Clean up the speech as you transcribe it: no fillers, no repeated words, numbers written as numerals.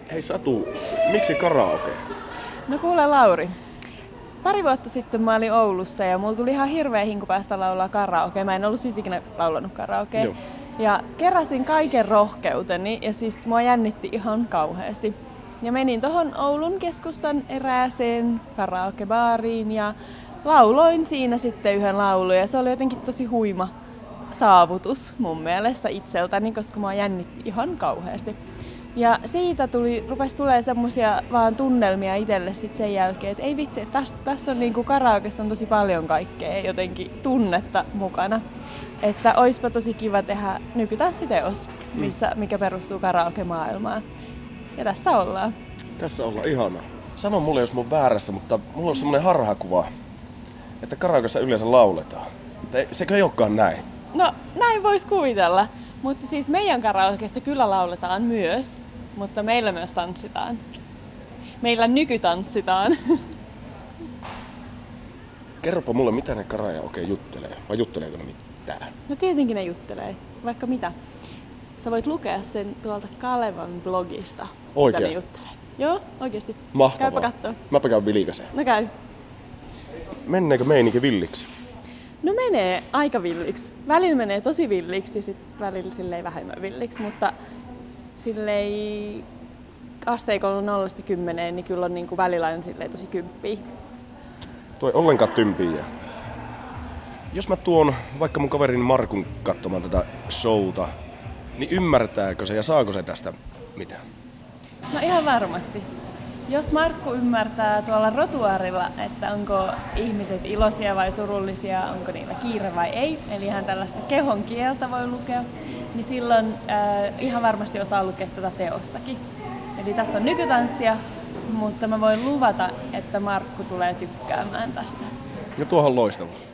Hei Satu, miksi karaoke? No kuule Lauri, pari vuotta sitten mä olin Oulussa ja mulla tuli ihan hirveä hinku päästä laulaa karaokea. Mä en ollut siis ikinä laulanut karaokea. Joo. Ja keräsin kaiken rohkeuteni ja siis mua jännitti ihan kauheasti. Ja menin tohon Oulun keskustan erääseen karaokebaariin ja lauloin siinä sitten yhden laulun. Ja se oli jotenkin tosi huima saavutus mun mielestä itseltäni, koska mua jännitti ihan kauheasti. Ja siitä rupesi tulee semmosia vaan tunnelmia itselle sit sen jälkeen, että ei vitsi, että tässä on niinku karaokessa on tosi paljon kaikkea jotenkin tunnetta mukana. Että oispa tosi kiva tehdä nykytanssiteos, mikä perustuu karaoke-maailmaan. Ja tässä ollaan. Tässä ollaan, ihanaa. Sano mulle, jos mä oon väärässä, mutta mulla on semmonen harhakuva, että karaokessa yleensä lauletaan. Sekö ei olekaan näin? No, näin vois kuvitella. Mutta siis meidän karaokeessa kyllä lauletaan myös, mutta meillä myös tanssitaan. Meillä nykytanssitaan. Kerropa mulle, mitä ne karaoke juttelee, vai jutteleeko ne mitään? No tietenkin ne juttelee, vaikka mitä. Sä voit lukea sen tuolta Kalevan blogista. Oikeesti? Mitä ne juttelee. Joo, oikeesti. Mahtavaa. Käypä kattoo. Mäpä käyn vilikasen. No käy. Menneekö meininki villiksi? No menee aika villiksi. Välillä menee tosi villiksi ja sit välillä silleen vähemmän villiksi, mutta silleen asteikolla 0–10, niin kyllä on niinku välillä on silleen tosi kymppiä. Tuo ei ollenkaan tympiä. Jos mä tuon vaikka mun kaverin Markun katsomaan tätä showta, niin ymmärtääkö se ja saako se tästä mitään? No ihan varmasti. Jos Markku ymmärtää tuolla rotuaarilla, että onko ihmiset iloisia vai surullisia, onko niillä kiire vai ei, eli ihan tällaista kehon kieltä voi lukea, niin silloin ihan varmasti osaa lukea tätä teostakin. Eli tässä on nykytanssia, mutta mä voin luvata, että Markku tulee tykkäämään tästä. Ja tuohon loistava.